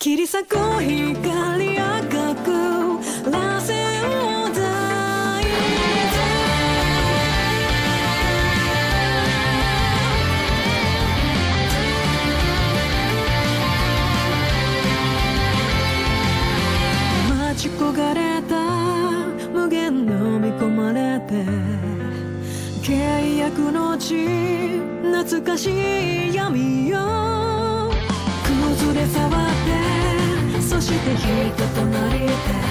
切り裂く光赤く螺旋を抱いて待ち焦がれた無限飲み込まれて契約の地懐かしい闇よ崩れ触ってそして人となりで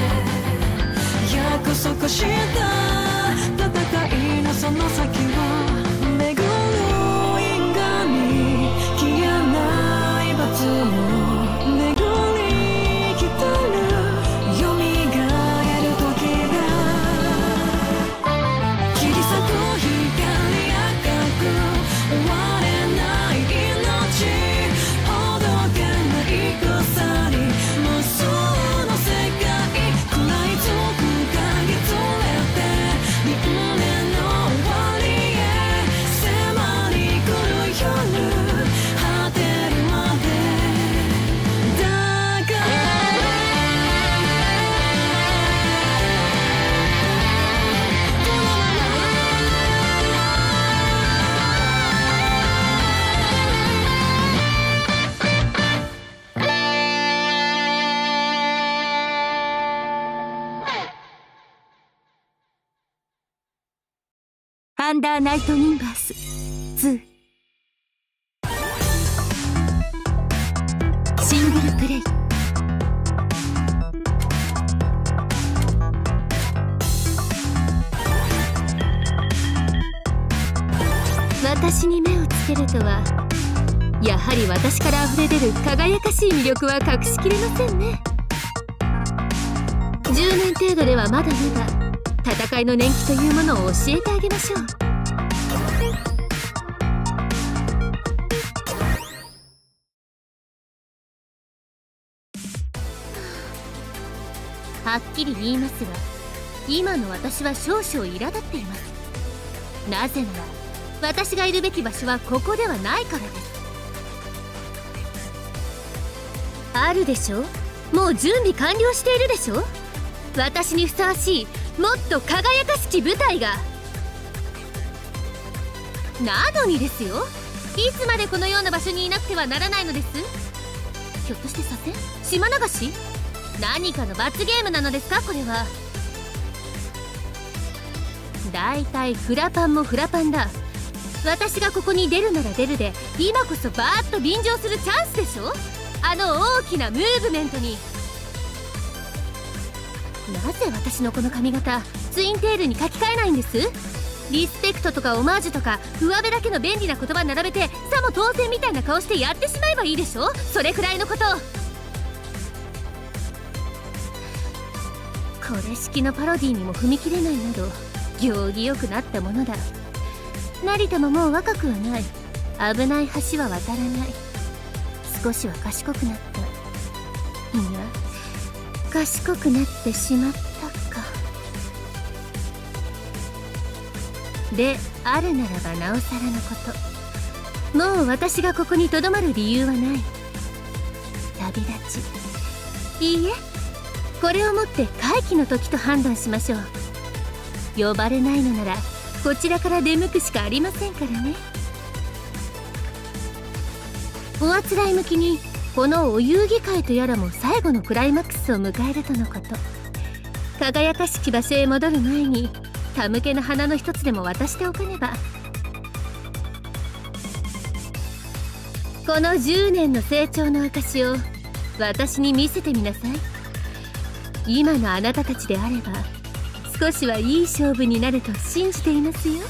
約束した戦いのその先を巡る因果に消えない罰も巡り来てる蘇る時が切り裂く光赤く終われない命ほどけない草に無数の世界食らいつく影連れて輪廻の終わりへ迫り来る夜果てるまでだからアンダーナイトインバース2シングルプレイ。私に目をつけるとはやはり私から溢れ出る輝かしい魅力は隠しきれませんね。10年程度ではまだまだ戦いの年季というものを教えてあげましょう。はっきり言いますが、今の私は少々苛立っています。なぜなら私がいるべき場所はここではないからです。あるでしょ、もう準備完了しているでしょ。私にふさわしいもっと輝かしき舞台が。なのにですよ、いつまでこのような場所にいなくてはならないのです。ひょっとして左遷、島流し、何かの罰ゲームなのですかこれは。だいたいフラパンもフラパンだ。私がここに出るなら出るで今こそバーッと便乗するチャンスでしょ。あの大きなムーブメントに。なぜ私のこの髪型ツインテールに書き換えないんです。リスペクトとかオマージュとか上辺だけの便利な言葉並べてさも当然みたいな顔してやってしまえばいいでしょ。それくらいのこと。これ式のパロディにも踏み切れないなど行儀よくなったものだ。成田ももう若くはない。危ない橋は渡らない。少しは賢くなった。いや賢くなってしまったか。であるならばなおさらのこと。もう私がここにとどまる理由はない。旅立ち、いいえ、これをもって会期の時と判断しましょう。呼ばれないのならこちらから出向くしかありませんからね。おあつらい向きにこのお遊戯会とやらも最後のクライマックスを迎えるとのこと。輝かしき場所へ戻る前に手向けの花の一つでも渡しておかねば。この10年の成長の証を私に見せてみなさい。今のあなたたちであれば少しはいい勝負になると信じていますよ。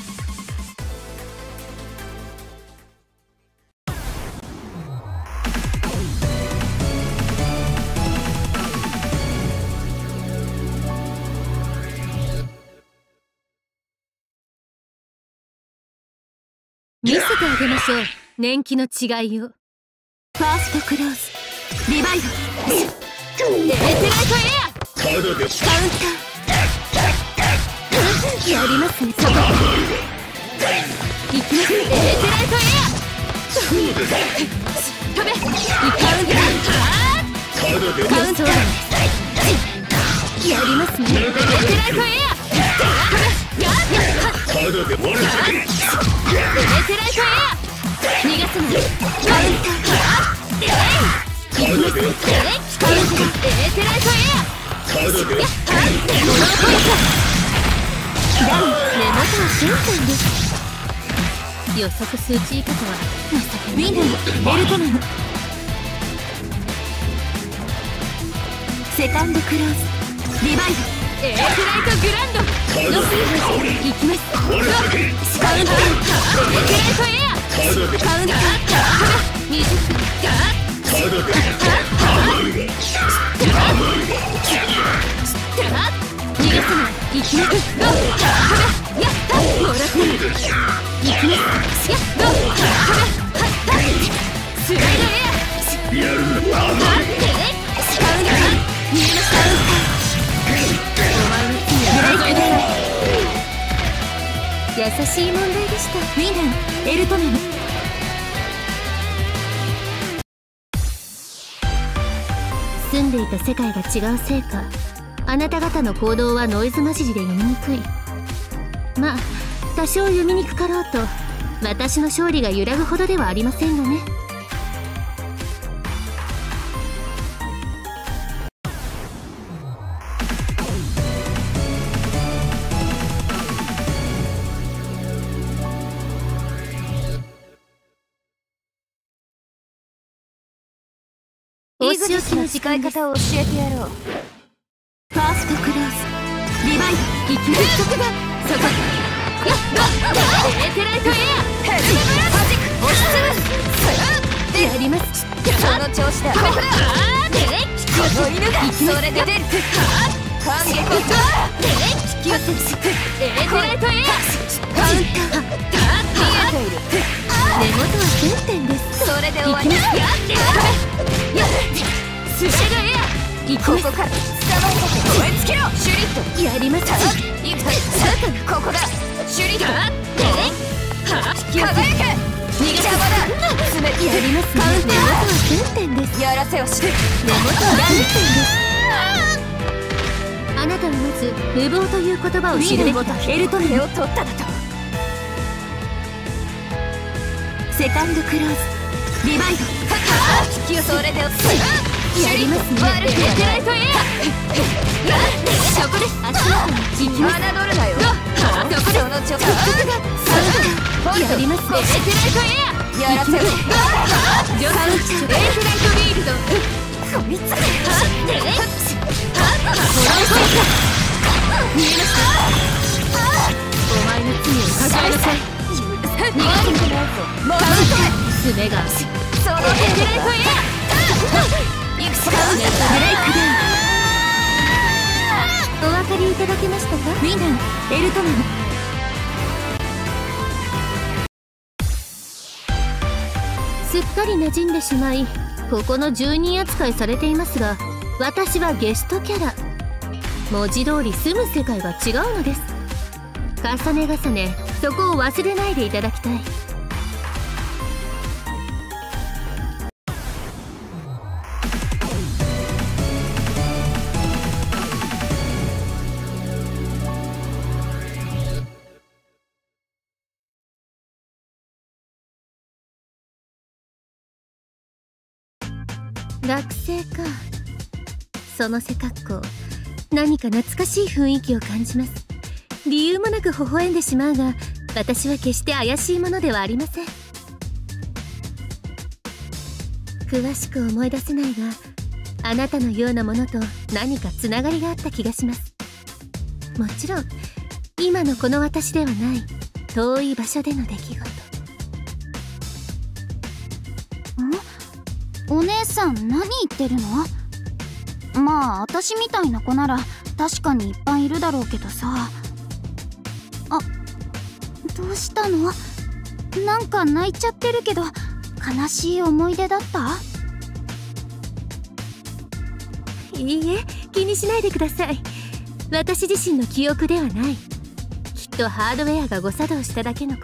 見せてあげましょう、年季の違いを。ファーストクローズ、リバイド、エーテライトエア、カウンター、やりますね、そこ。いきます、エーテライトエア、飛べ、カウンター、 ウンターやりますね。ベテライトエアベテライトエア逃がさない。カウンターいきます。カウンターベテライトエアモノポイントダウン。根元は1000点です。予測数値以下とは情けない。ウィンドウエルトマムセカンドクローズリバイブエークライトグランドノスいきます。カウンターエークライトエアカウンター20逃がさないいきます。やったもらってるいきますやっスライドエアやるんだカウンター見えました。お前の罪はブレイクだ。優しい問題でした。ウィンダンエルトナム住んでいた世界が違うせいかあなた方の行動はノイズ混じりで読みにくい。まあ多少読みにくかろうと私の勝利が揺らぐほどではありませんがね。お仕置きの使い方を教えてやろう。ファーストクローズリバイブいきます。そこやっベテライトエアヘッドマジック押しつぶやります。その調子だ。この犬がそれで出る反撃引き寄せるベテライトエアカウンター見えている。根元は1000点です。それで終わり。スライドエアここから捕まえて燃え尽きろシュリットやります。いくとここだシュリット輝け逃が邪魔だ詰めやりますね。根元は1000点です。やらせをして根元は1000点です。あなたはまず無謀という言葉を知るべきだ。エルトネを取っただと。セカンドクローズリバイドそれでやりますね。ベテライトエアそこです。足元に行きます。侮るなよ。そこでその直角やりますね。ベテライトエアやらせろ。ジョスエークライトビールドこいつ見えました。お前の罪を数えなさい。逃がすんじゃないぞ。もう爪がそのベテライトエアいくしかブレイクダウン。お分かりいただけましたか。ウィンダンエルトナムすっかり馴染んでしまいここの住人扱いされていますが私はゲストキャラ。文字通り住む世界が違うのです。重ね重ねそこを忘れないでいただきたい。学生か。その背格好何か懐かしい雰囲気を感じます。理由もなく微笑んでしまうが私は決して怪しいものではありません。詳しく思い出せないがあなたのようなものと何かつながりがあった気がします。もちろん今のこの私ではない遠い場所での出来事。 お姉さん何言ってるの？まあ私みたいな子なら確かにいっぱいいるだろうけどさ。どうしたの？なんか泣いちゃってるけど悲しい思い出だった？ いいえ気にしないでください。私自身の記憶ではない。きっとハードウェアが誤作動しただけのこと。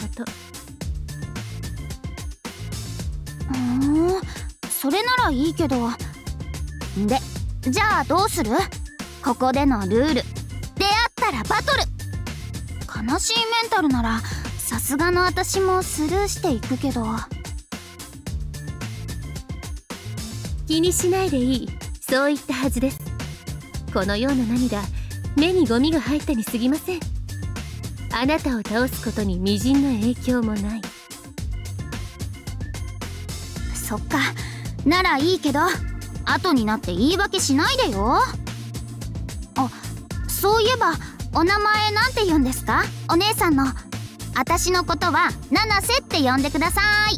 それならいいけど。でじゃあどうする？ここでのルール、出会ったらバトル。悲しいメンタルならさすがの私もスルーしていくけど。 気にしないでいい、そう言ったはずです。このような涙、目にゴミが入ったに過ぎません。あなたを倒すことに微塵の影響もない。 そっか、ならいいけど後になって言い訳しないでよ。あ、そういえばお名前なんて言うんですか？お姉さんの。私のことは七瀬って呼んでください。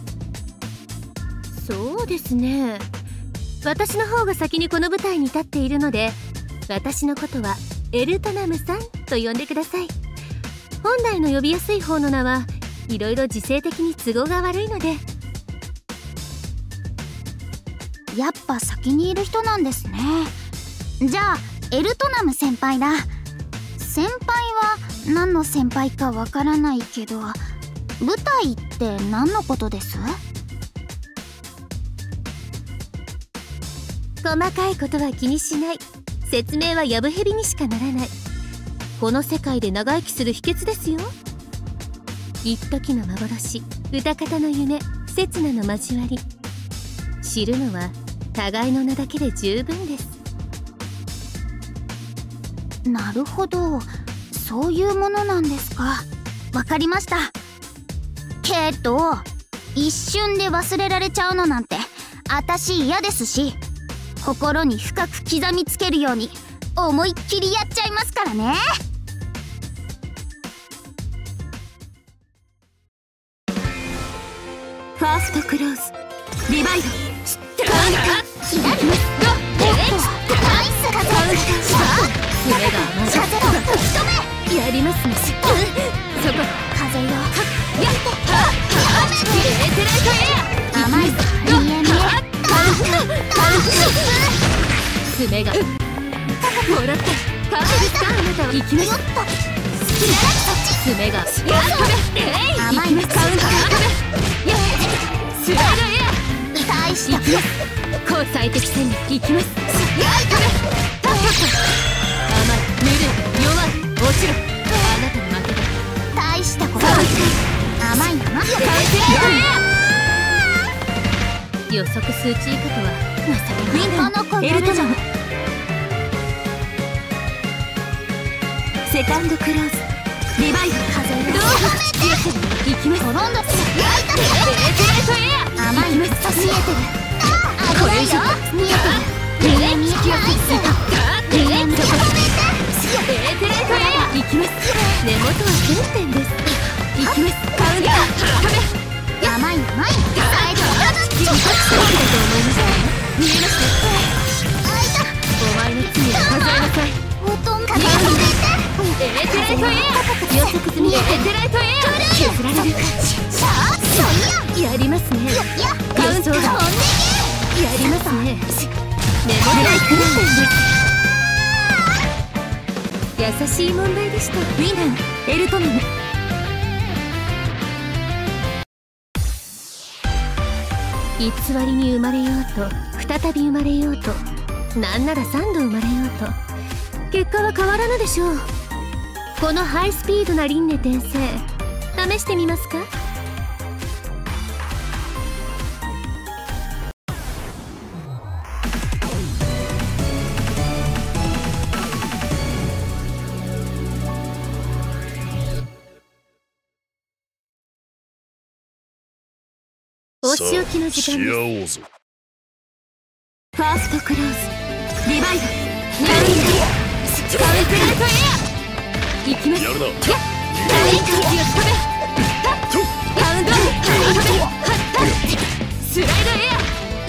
そうですね、私の方が先にこの舞台に立っているので、私のことはエルトナムさんと呼んでください。本来の呼びやすい方の名はいろいろ時勢的に都合が悪いので。 やっぱ先にいる人なんですね。じゃあエルトナム先輩だ。先輩は何の先輩かわからないけど、舞台って何のことです？ 細かいことは気にしない。説明はやぶへびにしかならない。この世界で長生きする秘訣ですよ。一時の幻、歌方の夢、刹那の交わり。知るのは互いの名だけで十分です。 なるほど、そういうものなんですか。わかりました。けど一瞬で忘れられちゃうのなんて私嫌ですし、心に深く刻みつけるように思いっきりやっちゃいますからね。 ファーストクローズ、リバイド、 左ナイス風爪が甘い。やりますね。そこ風よ。 やっエーテライトエア。 甘い。見え見え。 爪がもらった。カーですか？あなたは行きます。爪が甘い。 カウンタースライドエア。 大した行きます。高最適戦略行きます。甘い、ぬるい、弱い、落ちろ。あなたに負けだ。 大したこと甘いな。 予測数値以下とはまさか。 みんなの子エルトナムセカンドクローズ、リバイド、 風よ。 行きます。 コロンドスエーテライトエア。 甘い。見えてる。 これ以上見えてる。見え見え。ナイス。見え見え。 エーテライトエア。行きます。根元は原点です。行きます。カウンター甘い甘い。サイド気を隠したわけだと思いましたね。見えました。お前の罪を数えなさい。 ほとんど風よ。 エーテライトエア。予測済み。エーテライトエア。削られる。やりますね。カウントがやりますね。根元は原点です。優しい問題でした。ウィナー、エルトナム。偽りに生まれようと再び生まれようと、なんなら3度生まれようと、結果は変わらぬでしょう。このハイスピードな輪廻転生、試してみますか？お仕置きの時間です。ファーストクローズ、リバイド、カウントライトエア。行きます。やるな。息をつかめ。カウントスライドエア。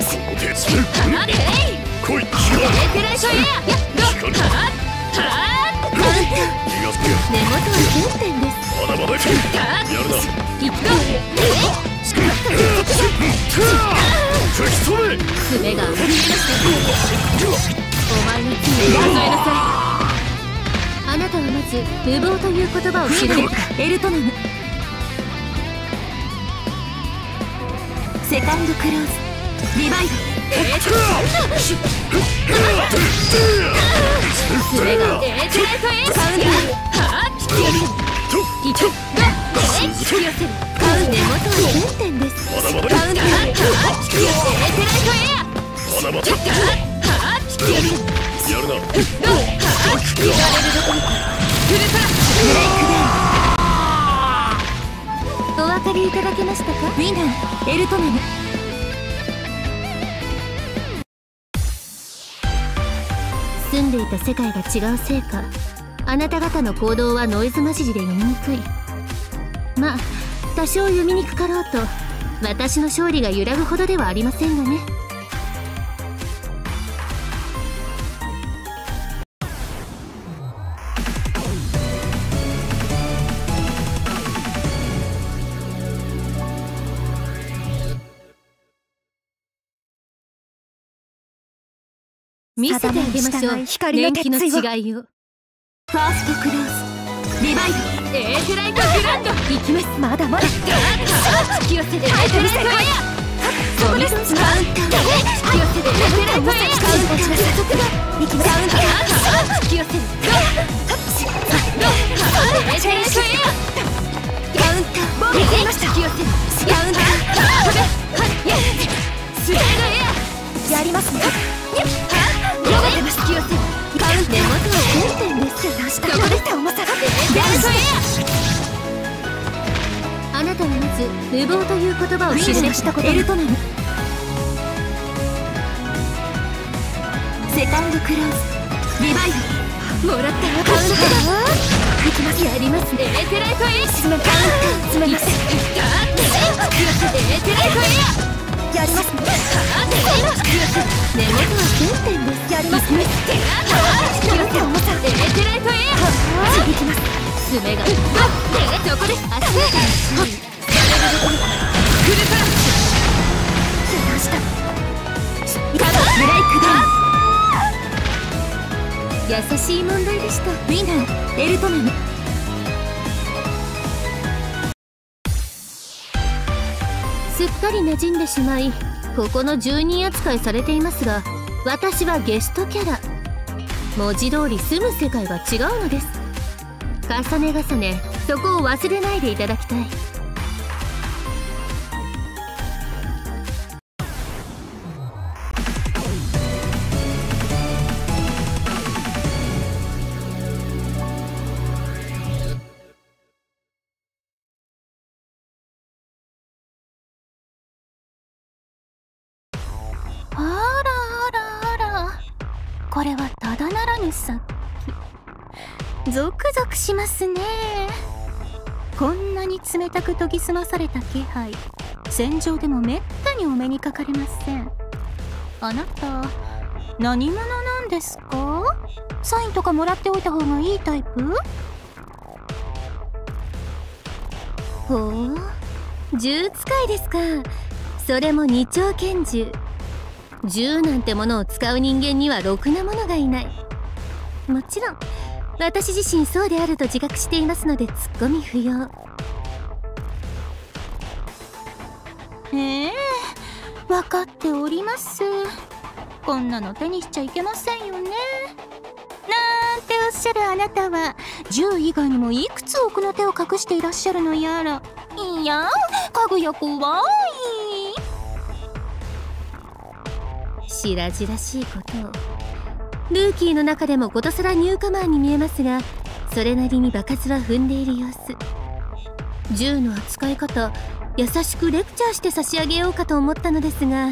来い。エーテライトエア。根元は原点です。 まだまだか。やるな。 行くぞ。爪が上がりました。お前の罪を数えなさい。あなたはまず無謀という言葉を知るべきか。エルトナムセカンドクローズ、 リバイブそれがエーテレートエーカウンター引き寄せる引き寄せるカウンター根元は原点ですカウンター引き寄せエーテレートエア引き寄せやるな引き寄せられるどころかフルトラッシュブレイクダウンお分かりいただけましたか。ウィナーエルトナム。住んでいた世界が違うせいか、あなた方の行動はノイズ混じりで読みにくい。まあ多少読みにくかろうと私の勝利が揺らぐほどではありませんがね。見せてあげましょう、年季の違いを。ファーストクローズリバイブエーテライトグランドいきます。まだまだ引き寄せてエーテライトエアソリスカウンター引き寄せてエーテライトエアカウンター引き寄せるエーテライトエアカウンター引き寄せるカウンタースライドエアやりますね。引き寄せるカウンター根元は原点です。どこですか重さがあなたはまず無謀という言葉を知るべきエルトナム。セカンドクローズリバイブもらったらカウンターいきます。やりますね。エーテライトエア沈めカウンター詰めます。引き寄せてエーテライトエアやりますね。根元は原点です。やりますね。引き寄せ重さエーテライトエア響きます。爪がそこです。足をフルトラッシュ出したブレイクダウン優しい問題でした。ウィナーエルトナム。すっかり馴染んでしまいここの住人扱いされていますが、私はゲストキャラ。文字通り住む世界が違うのです。重ね重ねそこを忘れないでいただきたい。 これはただならぬ殺気。ゾクゾクしますね。こんなに冷たく研ぎ澄まされた気配、戦場でもめったにお目にかかれません。あなた何者なんですか？サインとかもらっておいた方がいいタイプ？ ほう、銃使いですか。それも二丁拳銃。銃なんてものを使う人間にはろくなものがいない。もちろん私自身そうであると自覚していますのでツッコミ不要。 分かっております。こんなの手にしちゃいけませんよね。なんておっしゃるあなたは銃以外にもいくつ奥の手を隠していらっしゃるのやら。いやかぐや怖い。 白々しいことを。ルーキーの中でもことさらニューカマーに見えますが、それなりに場数は踏んでいる様子。銃の扱い方優しくレクチャーして差し上げようかと思ったのですが、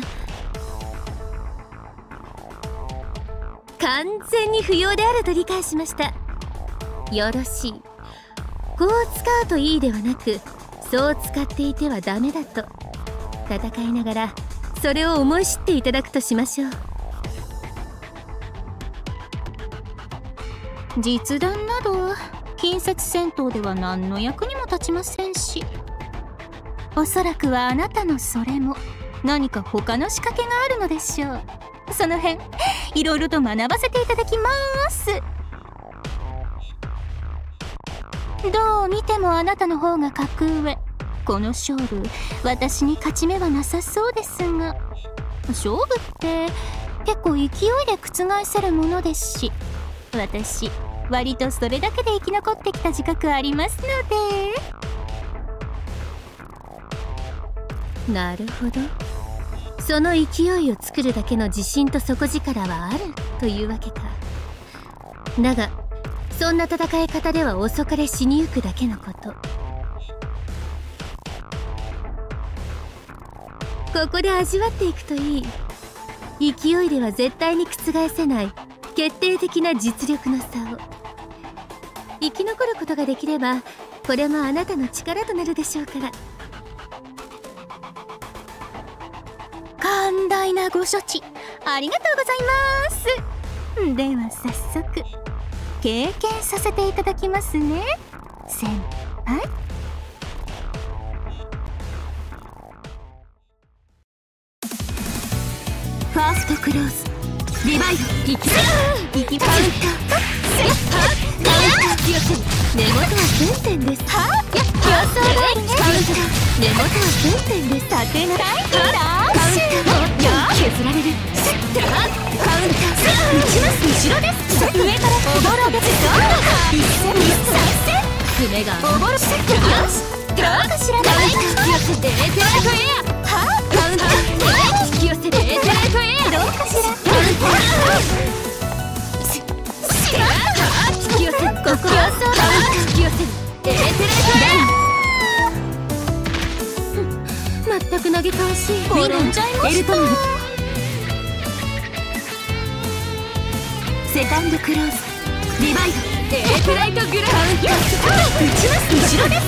完全に不要であると理解しました。よろしい。こう使うといいではなく、そう使っていてはダメだと。戦いながらそれを思い知っていただくとしましょう。 実弾など近接戦闘では何の役にも立ちませんし、おそらくはあなたのそれも何か他の仕掛けがあるのでしょう。その辺いろいろと学ばせていただきます。どう見てもあなたの方が格上。この勝負私に勝ち目はなさそうですが。 勝負って結構勢いで覆せるものですし、私割とそれだけで生き残ってきた自覚ありますので。なるほど、その勢いを作るだけの自信と底力はあるというわけか。だがそんな戦い方では遅かれ死にゆくだけのこと。ここで味わっていくといい。勢いでは絶対に覆せない決定的な実力の差を。生き残ることができればこれもあなたの力となるでしょうから。寛大なご処置ありがとうございます。では早速経験させていただきますね、先輩。ファーストクローズリバイド、いきます。いきます。カウンター引き寄せる。根元は1000点です。予想通りね。カウンター根元は1000点です。縦のラインダッシュ削られる。カウンター打ちます。後ろです。上からおぼろです。一戦三戦爪がおぼろセット。よしどうかしらない。引き寄せてエテライトエア。カウンター引き寄せてエテライトエア。どうかしら。カウンター引き寄せる。ここ引き寄せる。エテライトエア。全く投げ返し転んじゃいました。セカンドクローズリバイドエーテライトグラウンド。打ちます。後ろです。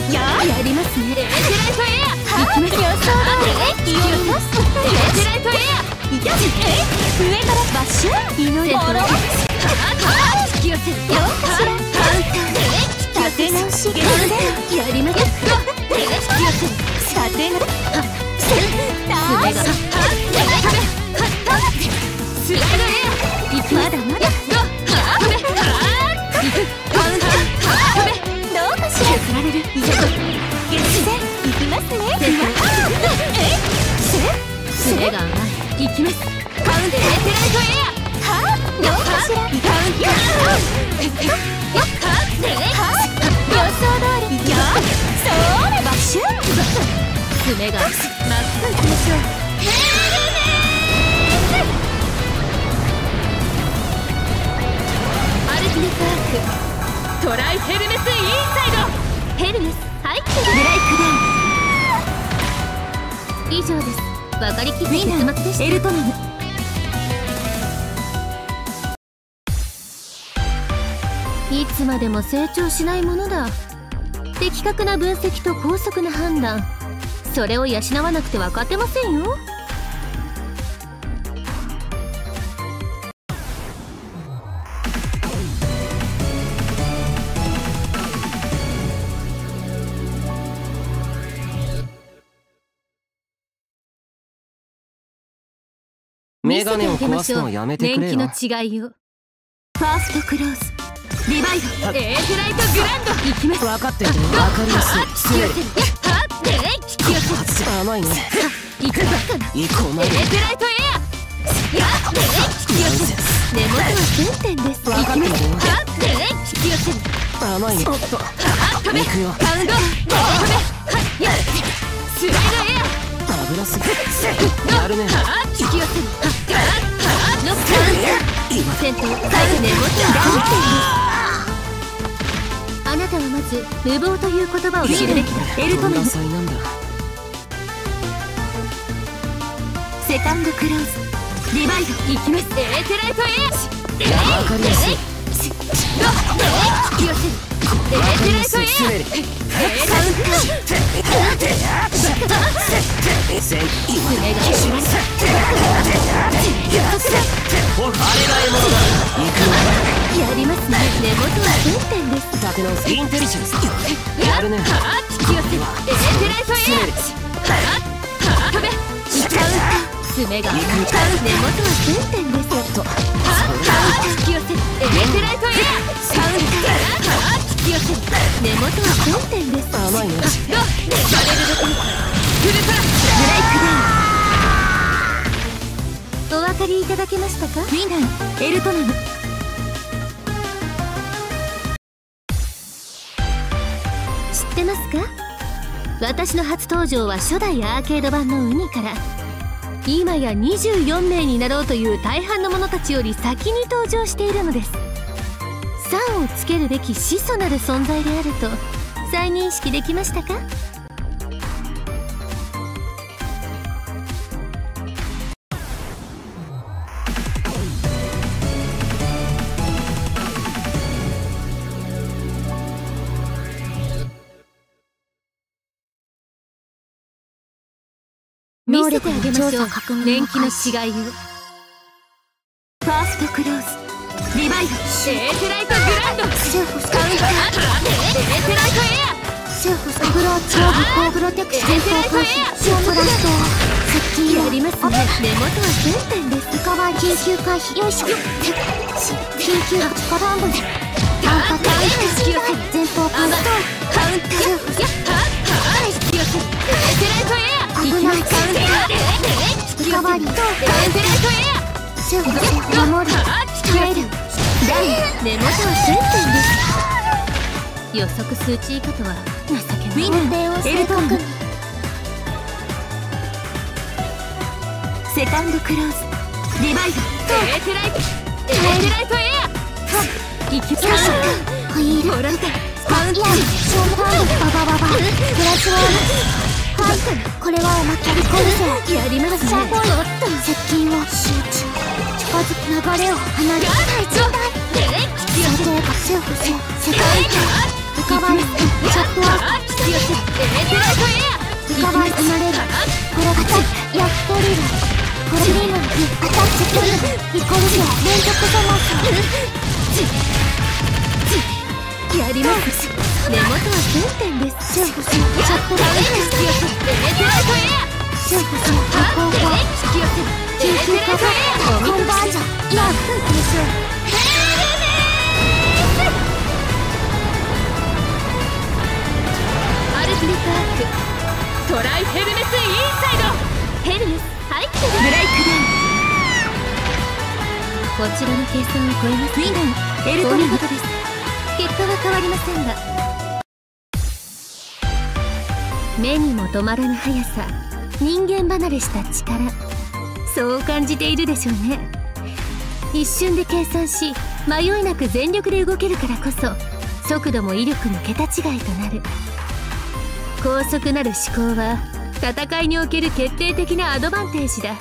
やりますね。エーテライトエア。行きます。予想通り。引き寄せます。エーテライトエア。上からバッシュ祈りボロ引き寄せる。よかしら。カウンター立て直しやります。引き寄せる。立て直し爪がスライドエア。行く。まだまだ行く。カウンターどうかしら。削られる。自然行きますね。爪が甘い。行きます。カウンターエテライトエア。どうかしら。カウンター予想通り。そうだバッシュ。爪がまっすぐ行きましょう。ヘルメスアルティメットアークトライヘルメスインサイド。ヘルメス入ってる。ブレイクダウン以上です。分かりきった結末でした。エルトナムいつまでも成長しないものだ。的確な分析と高速な判断、それを養わなくては勝てませんよ。 メガネを壊すのはやめてくれよ。 年季の違いを。ファーストクローズリバイドエーテライトグランド。行きます。分かってる。分かりやすい。引き寄せる。引き寄せる。甘いね。行くばかな。行こうまで。エーテライトエア。引き寄せる。根元は1000点です。行きます。引き寄せる。 甘いね。おっと行くよ。 カウンドスライドエア。 油すぎやるね。 引き寄せる。ノック戦闘最後根元はあなたはまず無謀という言葉を知るべきだ。エルトメンセカンドクローズリバイド行きます。エーテライトエア。 分かりやすい。 引き寄せる。エーテライトエア。カウンタやりますね。根元は1000点です。 立て直す。インテリジェンスやるね。 引き寄せる。エーテライトエア。飛べ。カウンタ爪が根元は1000点です。引き寄せる。エーテライトエア。カウンタ引き寄せる。根元は1000点です。 甘いね。 バレルドフルパラブレイクダウン。 分かりいただけましたか？ウィナンエルトナム。知ってますか？私の初登場は初代アーケード版のウニから、今や24名になろうという大半の者たちより先に登場しているのです。3をつけるべき始祖なる存在であると再認識できましたか？見せてあげましょう、年季の違いを。ファーストクローズリバイブ、エーテライトグランド、 シェフスカウンター、エーテライトエア、 シェフスグロー超武功プロテクション回避ショートラスト接近やりますね。根元は1000点です。 リカバー緊急回避よいしょ緊急力ランブル単発前方カウンターカウンター、 シェフスエーテライトエア、 危ないカウンターリカバリーエーテライトエア、 シェフス守る耐えるダウン、根元は1000点です。予測数値以下とは情けない。 運転を正確にセカンドクローズリバイブ、エーテライトエア、行きましょう。 ホイールご覧だ、カウンター、 ショートランドババババグラスワームはいこれはおまけリコルセやりますね。 接近を集中近づく流れを離れ対人体想定がシェフス世界リカバリーショットアウトリカバリー離れるこれがヤットリルこれリームアタックキルリコルセ連続ソマスやります。根元は1000点です。 シェフスショットアウトシェフスの加工が緊急化がコンバージョンイヤアルティメットアークトライヘルメスインサイド、ヘルメス入ってる、ブレイクダウン。こちらの計算を超えます。ウィナンエルトナムです。結果は変わりませんが、目にも止まらぬ速さ、人間離れした力、そう感じているでしょうね。一瞬で計算し迷いなく全力で動けるからこそ速度も威力も桁違いとなる。高速なる思考は戦いにおける決定的なアドバンテージだ。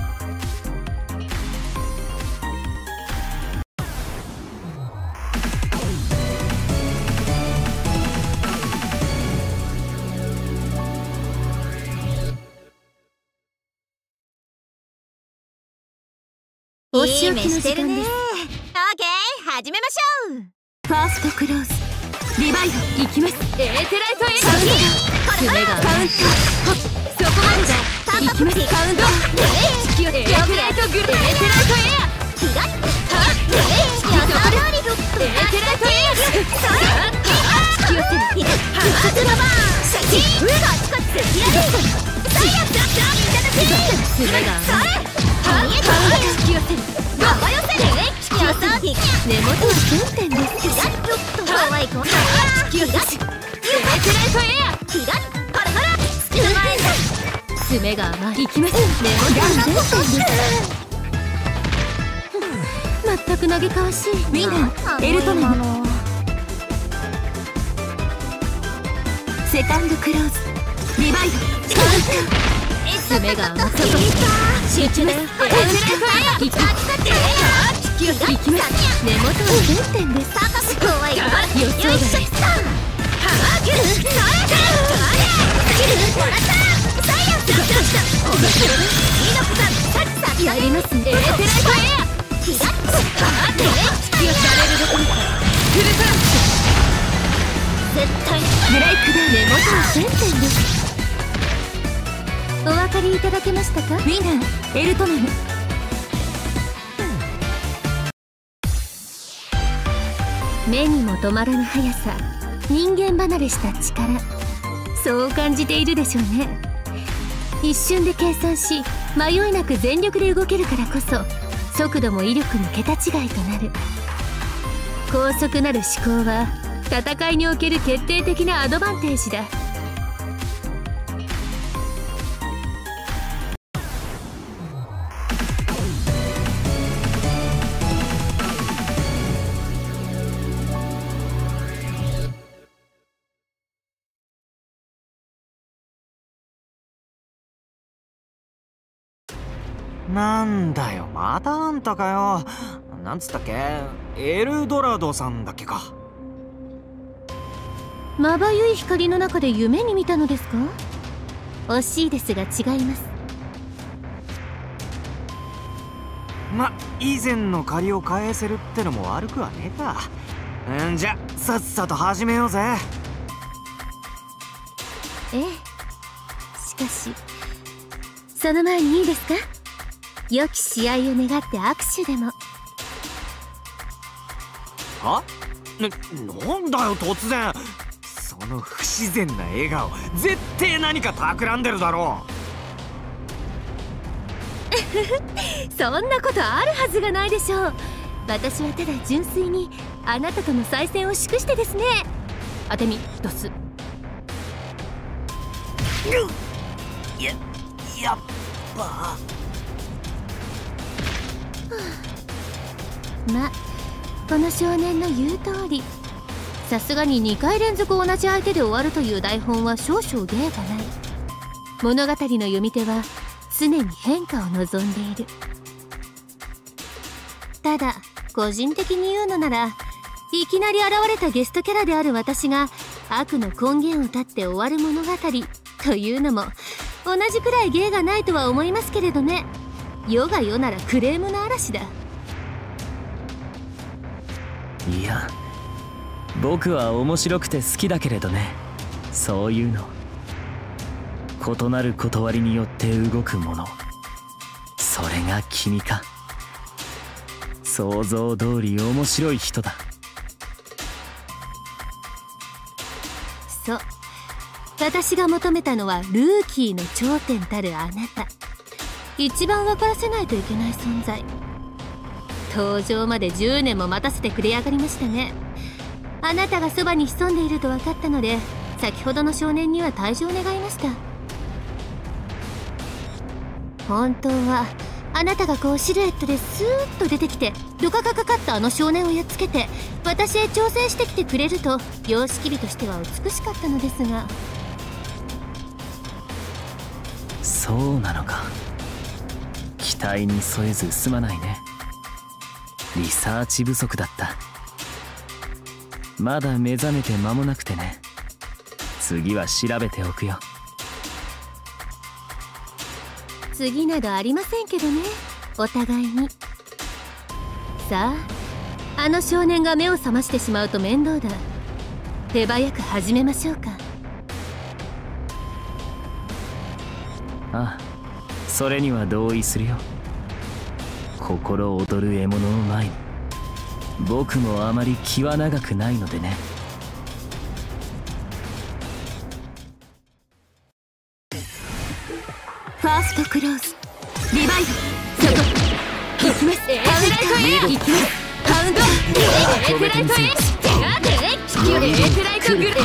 お仕置きの時間です。オッケー、始めましょう。ファーストクローズリバイブ、行きます。エーテライトエア、爪がカウンター、そこまでだ。行きます。カウント、エーテライトグラエーテライトエア、ヒラッハッエーテライトエア、引き寄せる、ヒラッハッババーシャキーコツコツヒラリーサイヤッサーいただき爪が甘い引き寄せる、ババ寄せる、根元は1000点です。ハワイコン引き寄せる、エーテライトエア、ハラハラ捕まえた、爪が甘い、いきます。根元は1000点です。全く嘆かわしい。ウィナーエルトナム、セカンドクローズリバイブ、カウンター、爪が甘さと集中だよ。エーテライトエア、行きます。根元は1000点です。予想外です。やりますね。エーテライトエア、絶対ブレイクダウン。根元は1000点です。お分かりいただけましたか？ウィナーエルトナム。目にも止まらぬ速さ、人間離れした力、そう感じているでしょうね。一瞬で計算し迷いなく全力で動けるからこそ速度も威力も桁違いとなる。高速なる思考は戦いにおける決定的なアドバンテージだ。 なんだよ、またあんたかよ。なんつったっけ、エルドラドさんだっけか。 まばゆい光の中で夢に見たのですか？惜しいですが違います。 以前の借りを返せるってのも悪くはねえか。じゃさっさと始めようぜ。 ええ、しかしその前にいいですか？良き試合を願って握手でも。 なんだよ突然。その不自然な笑顔、絶対何か企んでるだろう。そんなことあるはずがないでしょう。私はただ純粋にあなたとの再戦を祝してですね。当てみドス。 やっぱこの少年の言う通り、さすがに2回連続同じ相手で終わるという台本は少々芸がない。物語の読み手は常に変化を望んでいる。ただ個人的に言うのなら、いきなり現れたゲストキャラである私が悪の根源を断って終わる物語というのも同じくらい芸がないとは思いますけれどね。世が世ならクレームの嵐だ。 いや、僕は面白くて好きだけれどね、そういうの。異なる断りによって動くもの、それが君か。想像通り面白い人だ。 そう、私が求めたのはルーキーの頂点たるあなた。一番分からせないといけない存在。登場まで10年も待たせてくれやがりましたね。あなたがそばに潜んでいると分かったので、先ほどの少年には退場願いました。本当はあなたがこうシルエットでスーッと出てきてドカカかかったあの少年をやっつけて私へ挑戦してきてくれると様式美としては美しかったのですが。 そうなのか。期待に添えずすまないね。リサーチ不足だった。まだ目覚めて間もなくてね。次は調べておくよ。 次などありませんけどね、お互いに。さあ、あの少年が目を覚ましてしまうと面倒だ。手早く始めましょうか。 ああ、それには同意するよ。心躍る獲物を前に僕もあまり気は長くないのでね。 ファーストクローズリバイブそこ行きます。カウンライトエア行きます。カウントエーテライトエアエーテライトグランドエーテライトエ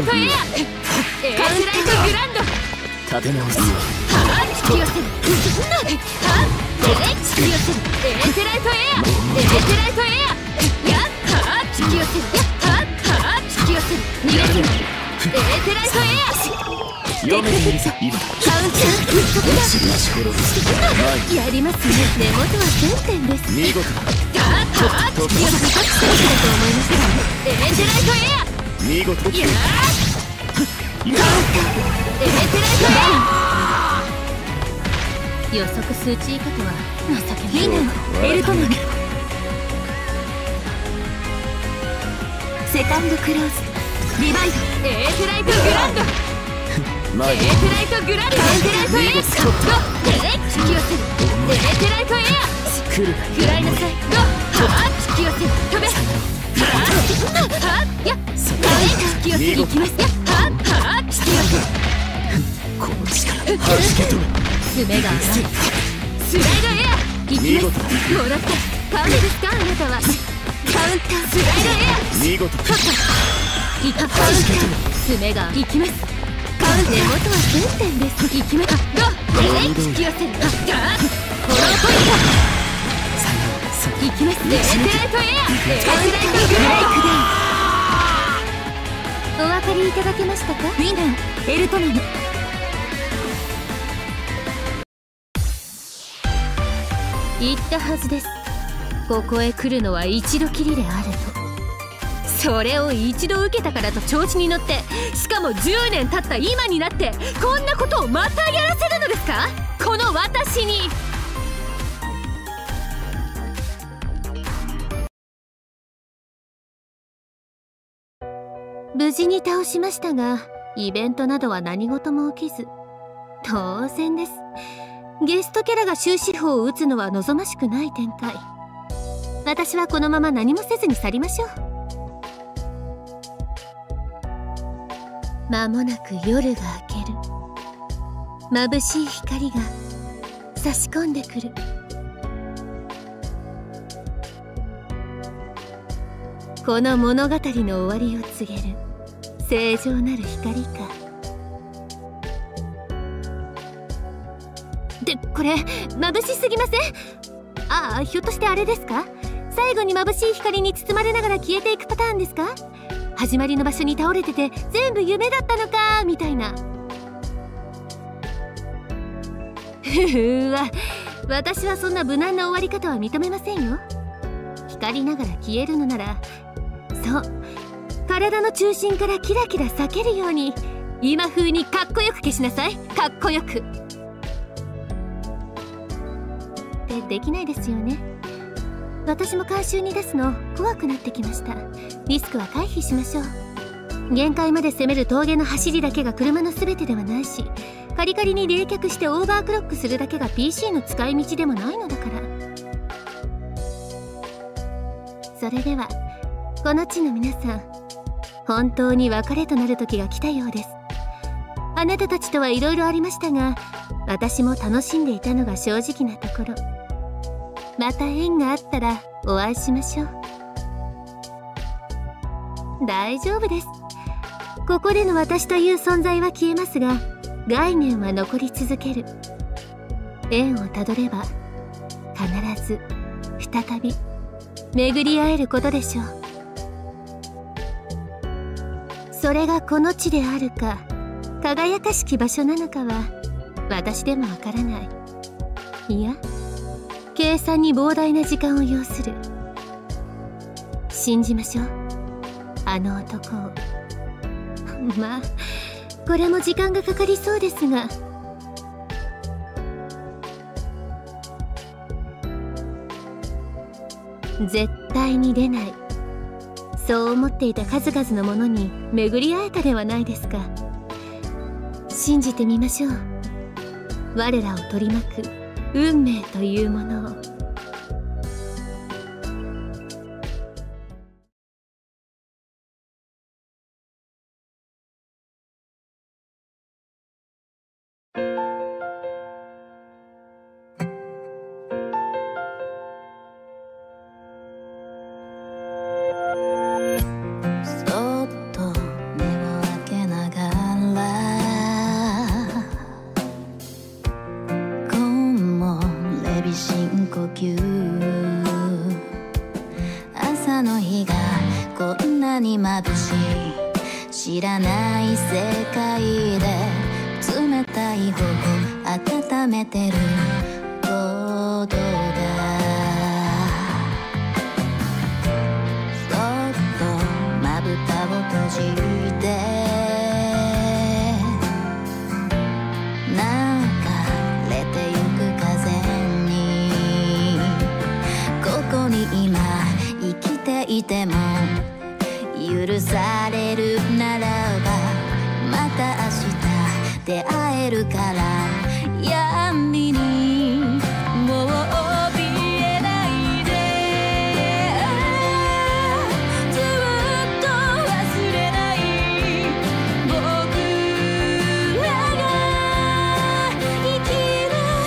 アグランド立て直す。 引き寄せる引き寄せるエーテライトエアエーテライトエアやっ引き寄せる引き寄せる逃げるエーテライトエア読めてみるぞ。今カウントやりますね。根元は1000点です。 見事だ。 引き寄せるタッチだと思いました。エーテライトエア見事。 やエーテライトエア予測数値以下とは情けないな。エルトマンセカンドクローズリバイドエーテライトグランドエーテライトグランドエーテライトエアスコット引き寄せるエーテライトエア食らいなさい引き寄せる飛べや引き寄せるいきます引き寄せるこの力はじけとる。 爪が甘い。スライドエア行きます。もらった。カウントですかあなたは。カウンタースライドエア見事カウンター爪が行きます。カウント元は1000点です。行きます。ゴー引き寄せる。フォローポイント行きます。エレクレートエアエレクレートブレイクダウン。お分かりいただけましたか。ウィンダンエルトナム。言ったはずです。ここへ来るのは一度きりであると。それを一度受けたからと調子に乗って、しかも10年経った今になってこんなことをまたやらせるのですか、この私に。無事に倒しましたが、イベントなどは何事も起きず、当然です。ゲストキャラが終止符を打つのは望ましくない展開。私はこのまま何もせずに去りましょう。間もなく夜が明ける。眩しい光が差し込んでくる。この物語の終わりを告げる正常なる光か。で、これ眩しすぎません？ああ、ひょっとしてあれですか？最後に眩しい光に包まれながら消えていくパターンですか？始まりの場所に倒れてて全部夢だったのかみたいな。うわ、私はそんな無難な終わり方は認めませんよ。光りながら消えるのなら、そう、体の中心からキラキラ裂けるように今風にかっこよく消しなさい。かっこよくってできないですよね。私も監修に出すの怖くなってきました。リスクは回避しましょう。限界まで攻める峠の走りだけが車の全てではないし、カリカリに冷却してオーバークロックするだけが PC の使い道でもないのだから。それではこの地の皆さん、本当に別れとなる時が来たようです。あなたたちとはいろいろありましたが、私も楽しんでいたのが正直なところ。また縁があったらお会いしましょう。大丈夫です。ここでの私という存在は消えますが、概念は残り続ける。縁をたどれば必ず再び巡り会えることでしょう。それがこの地であるか、輝かしき場所なのかは私でもわからない。いや、計算に膨大な時間を要する。信じましょう、あの男を。まあこれも時間がかかりそうですが。絶対に出ない、そう思っていた数々のものに巡り会えたではないですか。信じてみましょう、我らを取り巻く運命というものを。 朝の日がこんなに眩しい。知らない世界で冷たい頬温めてることが、そっとまぶたを閉じて流れてゆく風に、ここに今生きていても許されるならば、また明日出会えるから。闇にもう怯えないで、ずっと忘れない僕らが生きる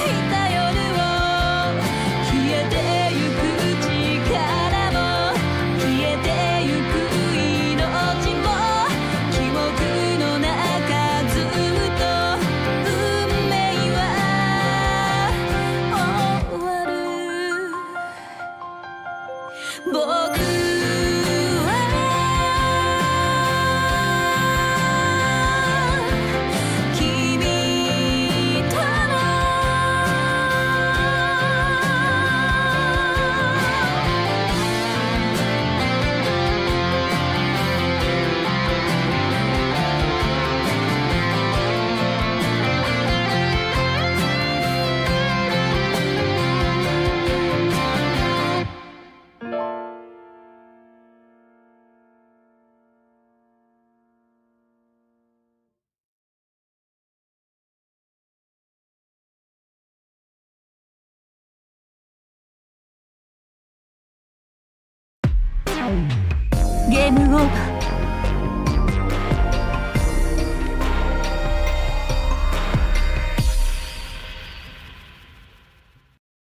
ゲームオーバー。